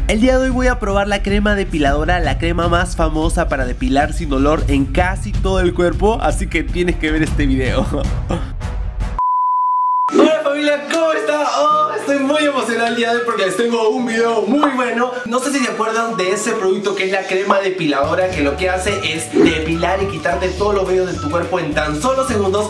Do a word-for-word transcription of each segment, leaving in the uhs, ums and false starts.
El día de hoy voy a probar la crema depiladora, la crema más famosa para depilar sin dolor en casi todo el cuerpo, así que tienes que ver este video. Hola familia, ¿cómo está? Oh, estoy muy emocionado el día de hoy porque les tengo un video muy bueno. No sé si se acuerdan de ese producto que es la crema depiladora, que lo que hace es depilar y quitarte todos los vellos de tu cuerpo en tan solo segundos.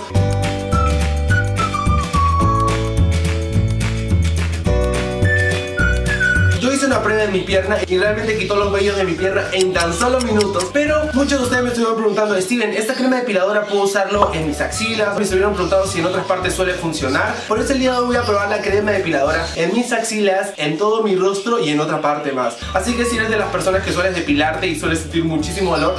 Yo hice una prueba en mi pierna y realmente quitó los vellos de mi pierna en tan solo minutos. Pero muchos de ustedes me estuvieron preguntando: Steven, ¿esta crema depiladora puedo usarlo en mis axilas? Me estuvieron preguntando si en otras partes suele funcionar. Por eso el día de hoy voy a probar la crema depiladora en mis axilas, en todo mi rostro y en otra parte más. Así que si eres de las personas que sueles depilarte y sueles sentir muchísimo dolor,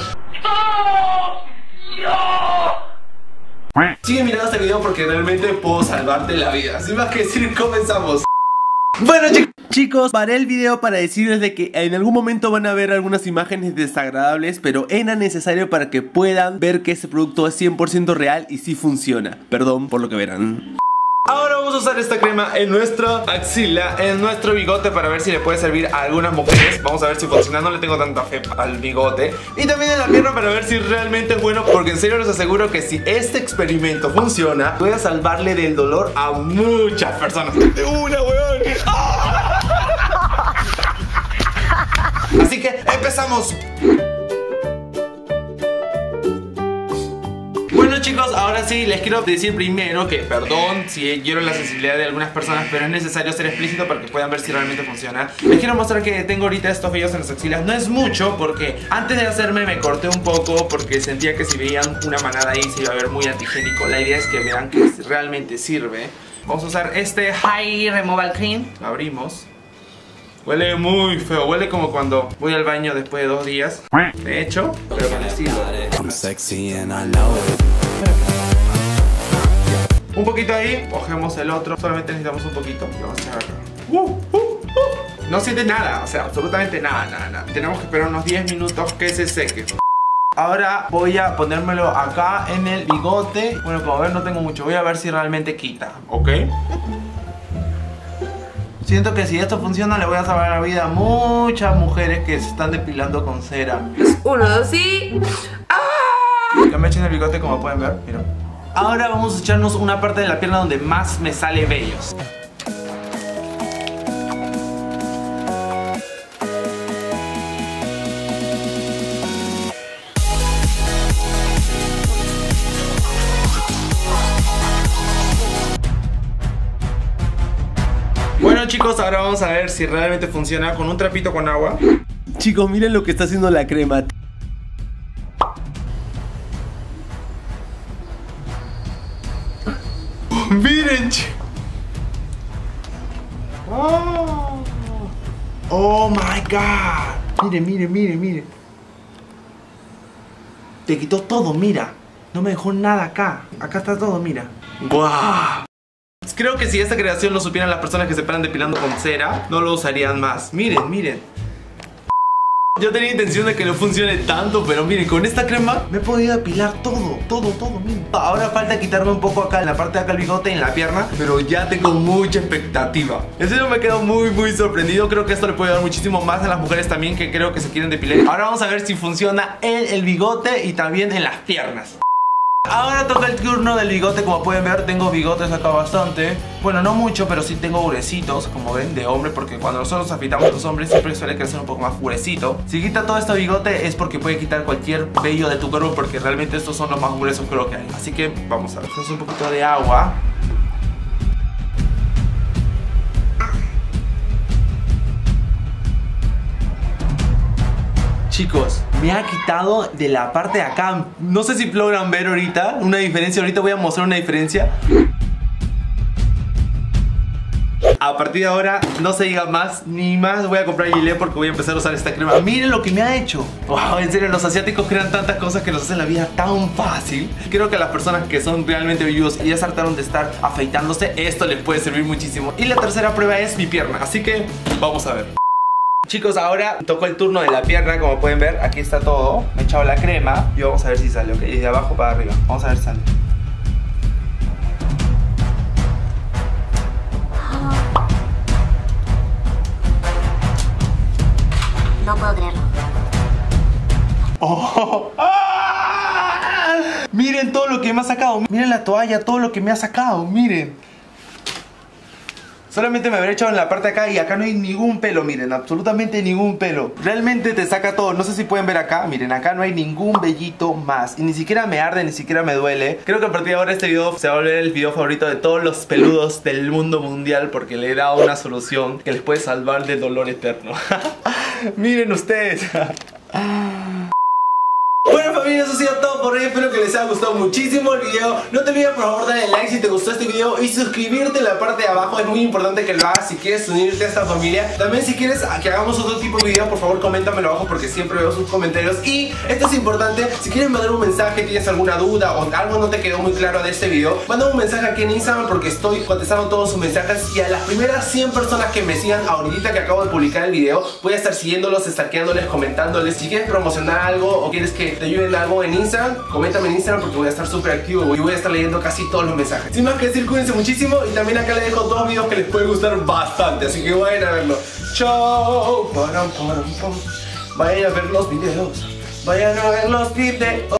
sigue mirando este video porque realmente puedo salvarte la vida. Sin más que decir, comenzamos. Bueno chicos, chicos, paré el video para decirles de que en algún momento van a ver algunas imágenes desagradables, pero era necesario para que puedan ver que este producto es cien por ciento real y sí funciona. Perdón por lo que verán. Ahora vamos a usar esta crema en nuestra axila, en nuestro bigote, para ver si le puede servir a algunas mujeres. Vamos a ver si funciona, no le tengo tanta fe al bigote. Y también en la pierna para ver si realmente es bueno, porque en serio les aseguro que si este experimento funciona, voy a salvarle del dolor a muchas personas. De una, weón. Así que empezamos. Bueno chicos, ahora sí les quiero decir primero que perdón si hiero la sensibilidad de algunas personas, pero es necesario ser explícito para que puedan ver si realmente funciona. Les quiero mostrar que tengo ahorita estos vellos en las axilas. No es mucho porque antes de hacerme me corté un poco porque sentía que si veían una manada ahí se iba a ver muy antigénico. La idea es que vean que realmente sirve. Vamos a usar este High Removal Cream. Lo abrimos. Huele muy feo, huele como cuando voy al baño después de dos días. De hecho, pero con estilo. Un poquito ahí, cogemos el otro. Solamente necesitamos un poquito. Y vamos a agarrar. Uh, uh, uh. No siente nada, o sea, absolutamente nada, nada, nada. Tenemos que esperar unos diez minutos que se seque. Ahora voy a ponérmelo acá en el bigote. Bueno, como ven no tengo mucho. Voy a ver si realmente quita, ¿ok? Siento que si esto funciona le voy a salvar la vida a muchas mujeres que se están depilando con cera. Uno, dos y... ¡Ah! Ya me eché en el bigote como pueden ver, mira. Ahora vamos a echarnos una parte de la pierna donde más me sale vellos. Bueno chicos, ahora vamos a ver si realmente funciona con un trapito con agua. Chicos, miren lo que está haciendo la crema. Miren. Oh. Oh my god. Miren, miren, miren, miren. Te quitó todo, mira. No me dejó nada acá. Acá está todo, mira. Wow. Creo que si esta creación lo supieran las personas que se paran depilando con cera, no lo usarían más. Miren, miren. Yo tenía intención de que no funcione tanto, pero miren, con esta crema me he podido depilar todo, todo, todo, miren. Ahora falta quitarme un poco acá, en la parte de acá el bigote y en la pierna, pero ya tengo mucha expectativa. En serio me quedo muy, muy sorprendido. Creo que esto le puede dar muchísimo más a las mujeres también que creo que se quieren depilar. Ahora vamos a ver si funciona en el bigote y también en las piernas. Ahora toca el turno del bigote. Como pueden ver tengo bigotes acá bastante. Bueno, no mucho, pero sí tengo gruesitos, como ven, de hombre. Porque cuando nosotros afeitamos los hombres siempre suele crecer un poco más gruesito. Si quita todo este bigote es porque puede quitar cualquier vello de tu cuerpo, porque realmente estos son los más gruesos creo que hay. Así que vamos a ver, hacemos un poquito de agua. Chicos, me ha quitado de la parte de acá. No sé si logran ver ahorita una diferencia. Ahorita voy a mostrar una diferencia. A partir de ahora no se diga más ni más. Voy a comprar Gillette porque voy a empezar a usar esta crema. Miren lo que me ha hecho. Wow, en serio, los asiáticos crean tantas cosas que nos hacen la vida tan fácil. Creo que a las personas que son realmente velludos y ya se hartaron de estar afeitándose, esto les puede servir muchísimo. Y la tercera prueba es mi pierna, así que vamos a ver. Chicos, ahora tocó el turno de la pierna. Como pueden ver, aquí está todo. Me he echado la crema y vamos a ver si sale, ok, de abajo para arriba. Vamos a ver si sale. No puedo creerlo. Oh. ¡Ah! Miren todo lo que me ha sacado. Miren la toalla, todo lo que me ha sacado. Miren. Solamente me habré echado en la parte de acá y acá no hay ningún pelo, miren, absolutamente ningún pelo. Realmente te saca todo, no sé si pueden ver acá, miren, acá no hay ningún vellito más. Y ni siquiera me arde, ni siquiera me duele. Creo que a partir de ahora este video se va a volver el video favorito de todos los peludos del mundo mundial, porque le he dado una solución que les puede salvar del dolor eterno. Miren ustedes. Bueno familia, eso ha sido todo por hoy. Espero que les haya gustado muchísimo el video. No te olvides por favor darle like si te gustó este video y suscribirte en la parte de abajo. Es muy importante que lo hagas si quieres unirte a esta familia. También si quieres que hagamos otro tipo de video, por favor coméntamelo abajo porque siempre veo sus comentarios. Y esto es importante, si quieres mandar un mensaje, tienes alguna duda o algo no te quedó muy claro de este video, manda un mensaje aquí en Instagram porque estoy contestando todos sus mensajes. Y a las primeras cien personas que me sigan ahorita que acabo de publicar el video, voy a estar siguiéndolos, stalkeándoles, comentándoles. Si quieres promocionar algo o quieres que te ayuden algo en Instagram, coméntame en Instagram porque voy a estar súper activo y voy a estar leyendo casi todos los mensajes. Sin más que decir, cuídense muchísimo y también acá les dejo dos videos que les pueden gustar bastante, así que vayan a verlo. Chao. Vayan a ver los videos. Vayan a ver los videos.